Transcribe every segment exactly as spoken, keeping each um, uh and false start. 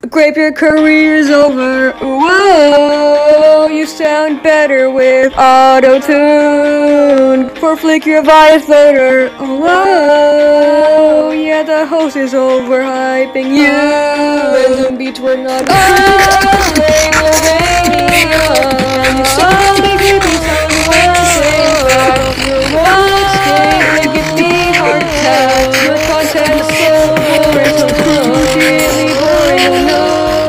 Grape, your career's over. Whoa, you sound better with auto-tune. For Flick, your bias voter. Whoa, yeah, the host is overhyping you. And the beats were not good. They were raining on. And you sound like you sound well. Your words can't give me heart attacks. Your content is so boring, so crucially boring. Oh no.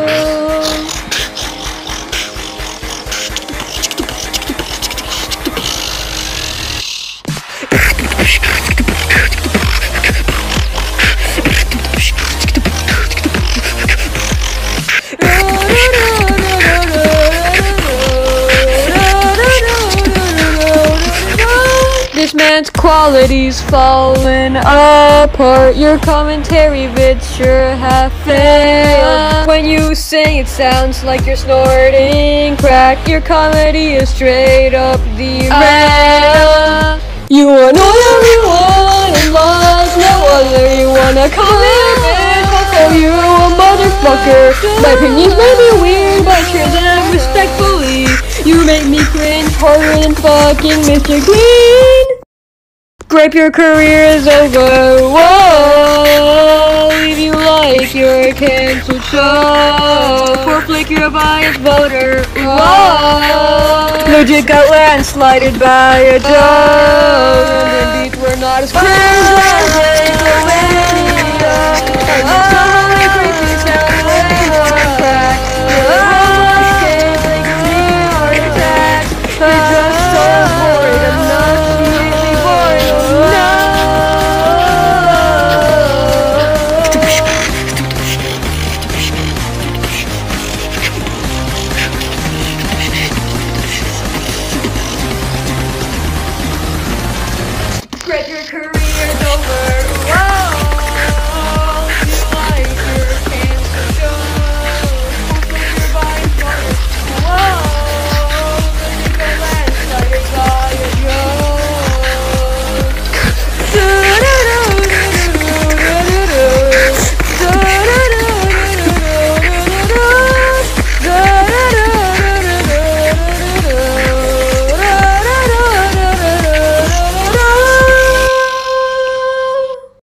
This man's quality's falling apart. Your commentary vids sure have failed. When you sing it sounds like you're snorting crack. Your comedy is straight up derailed. You annoy everyone and love no other. You wanna comment, bitch, I'll call you a motherfucker. My opinions may be weird, but share them respectfully. You make me cringe harder than fucking Mister Green. Grape, your career is over. Whoa, leave you like your cancelled show. For Flick, you're a biased voter. Whoa, legit got landslided by a joke. And the beats were not as cringe as they go Grape, your career's over.